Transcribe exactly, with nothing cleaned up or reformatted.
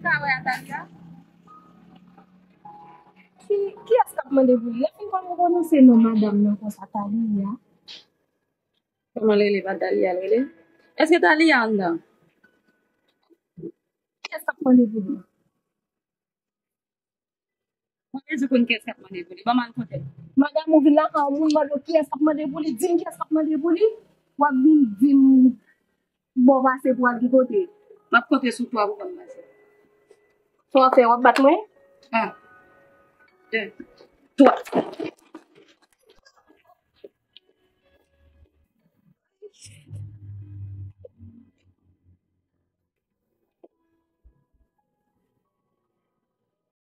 ka wè Atalia? Ki, ki as kap mande pou li? Le fin kon mwen konose nou madame nan kon sa Talia. Comment le va Talia le? Est-ce que Talia en dedans? Ki as kap mande pou li? Moi, je connais qu'est-ce qu'a demandé pour lui. Maman côté. Madame ou vin la kan moun mado ki as kap mande pou li? Dim ki as kap mande pou li? Wap vin dim bon vase pou al di kote. M'a côté sous toi pour commencer. So a fe wap bat mwen? Un, deux, trois.